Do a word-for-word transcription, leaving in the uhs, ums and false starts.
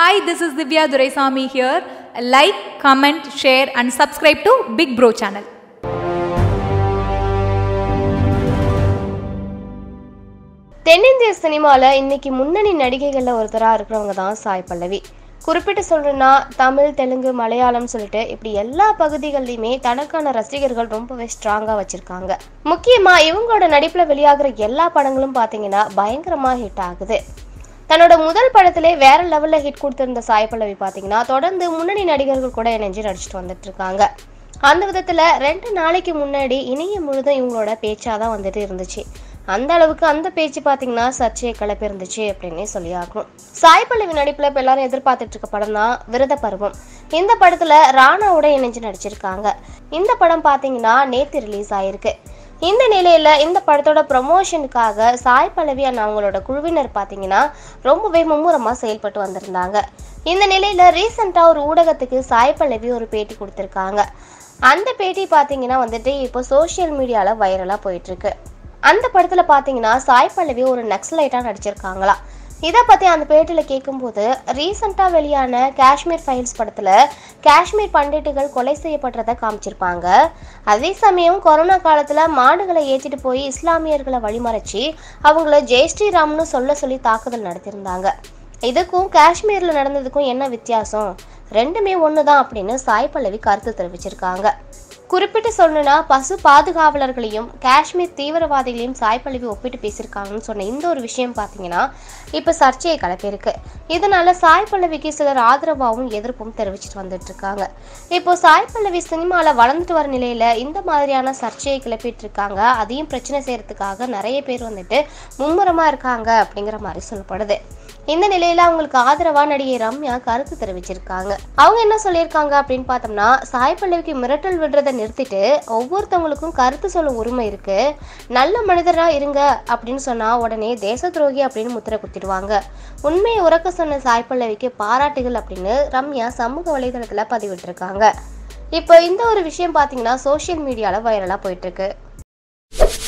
Hi, this is Divya Spandana here. Like, comment, share and subscribe to Big Bro channel. தென்னிந்திய சினிமால இன்னைக்கு முன்னணி நடிகைகள்ல ஒருத்தரா இருக்கிறவங்க தான் சாய் பல்லவி. குறிப்பிட்டு சொல்றேன்னா தமிழ், தெலுங்கு, மலையாளம் சொல்லிட்டு இப்படி எல்லா பகுதிகளிலுமே தனக்கான ரசிகர்கள் ரொம்பவே ஸ்ட்ராங்கா வச்சிருக்காங்க. முக்கியமா இவங்களோட நடிப்புல வெளியாகிற எல்லா படங்களும் பாத்தீங்கன்னா பயங்கரமா ஹிட் ஆகுது. தன்னோட முதல் படத்திலே வேற லெவல்ல ஹிட் கொடுத்திருந்த சாய் பல்லவி பாத்தீங்கன்னா தொடர்ந்து முன்னணி நடிகர்கள் கூட இணைஞ்சு நடிச்சுட்டு வந்துட்டு இருக்காங்க. அந்த விதத்துல ரெண்டு நாளைக்கு முன்னாடி இணையம் முழுதும் இவங்களோட பேச்சாதான் வந்துட்டு இருந்துச்சு. அந்த அளவுக்கு அந்த பேச்சு பாத்தீங்கன்னா சர்ச்சையை கிளப்பி இருந்துச்சு அப்படின்னே சொல்லி ஆகணும். சாய் பல்லவி நடிப்புல இப்ப எல்லாரும் எதிர்பார்த்துட்டு இருக்க படம் தான் விரத பருவம். இந்த படத்துல ராணாவோட இணைஞ்சு நடிச்சிருக்காங்க. இந்த படம் பாத்தீங்கன்னா நேத்து ரிலீஸ் ஆயிருக்கு. இந்த நிலையில இந்த படத்தோட ப்ரமோஷனுக்காக சாய் பல்லவி அண்ட் அவங்களோட குழுவினர் பாத்தீங்கன்னா ரொம்பவே மும்முரமா செயல்பட்டு வந்திருந்தாங்க. இந்த நிலையில ரீசெண்டா ஒரு ஊடகத்துக்கு சாய் பல்லவி ஒரு பேட்டி கொடுத்திருக்காங்க. அந்த பேட்டி பாத்தீங்கன்னா வந்துட்டு இப்போ சோசியல் மீடியால வைரலா போயிட்டு இருக்கு. அந்த படத்துல பாத்தீங்கன்னா சாய் பல்லவி ஒரு நக்சலைட்டா நடிச்சிருக்காங்களா. இதை பத்தி அந்த பேட்டியில கேட்கும்போது ரீசெண்டா வெளியான காஷ்மீர் ஃபைல்ஸ் படத்துல காஷ்மீர் பண்டிட்டுகள் கொலை செய்யப்படுறத காமிச்சிருப்பாங்க. அதே சமயம் கொரோனா காலத்துல மாடுகளை ஏற்றிட்டு போய் இஸ்லாமியர்களை வழிமறைச்சி அவங்கள ஜெய் ஸ்ரீராம்னு சொல்ல சொல்லி தாக்குதல் நடத்தியிருந்தாங்க. இதுக்கும் காஷ்மீர்ல நடந்ததுக்கும் என்ன வித்தியாசம், ரெண்டுமே ஒண்ணுதான் அப்படின்னு சாய் பல்லவி கருத்து தெரிவிச்சிருக்காங்க. குறிப்பிட்டு சொல்லணும்னா பசு பாதுகாவலர்களையும் காஷ்மீர் தீவிரவாதிகளையும் சாய் பல்லவி ஒப்பிட்டு பேசியிருக்காங்கன்னு சொன்ன இந்த ஒரு விஷயம் பார்த்தீங்கன்னா இப்போ சர்ச்சையை கிளப்பியிருக்கு. இதனால சாய் பல்லவிக்கு சிலர் ஆதரவாகவும் எதிர்ப்பும் தெரிவிச்சுட்டு வந்துட்டு இருக்காங்க. இப்போ சாய் பல்லவி சினிமாவில் வளர்ந்துட்டு வர நிலையில இந்த மாதிரியான சர்ச்சையை கிளப்பிட்டு இருக்காங்க. அதையும் பிரச்சனை செய்யறதுக்காக நிறைய பேர் வந்துட்டு மும்முரமா இருக்காங்க அப்படிங்கிற மாதிரி சொல்லப்படுது. இந்த நிலையில அவங்களுக்கு ஆதரவா நடிகை ரம்யா கருத்து தெரிவிச்சிருக்காங்க. அவங்க என்ன சொல்லியிருக்காங்க அப்படின்னு பார்த்தோம்னா, சாய் பல்லவிக்கு மிரட்டல் விடுறதை நிறுத்திட்டு ஒவ்வொருத்தவங்களுக்கும் கருத்து சொல்ல உரிமை இருக்கு, நல்ல மனிதரா இருங்க அப்படின்னு சொன்னா உடனே தேச துரோகி அப்படின்னு முத்திரை குத்திடுவாங்க. உண்மையை உறக்க சொன்ன சாய் பல்லவிக்கு பாராட்டுகள் அப்படின்னு ரம்யா சமூக வலைதளத்துல பதிவிட்டு இருக்காங்க. இப்போ இந்த ஒரு விஷயம் பாத்தீங்கன்னா சோசியல் மீடியால வைரலா போயிட்டு இருக்கு.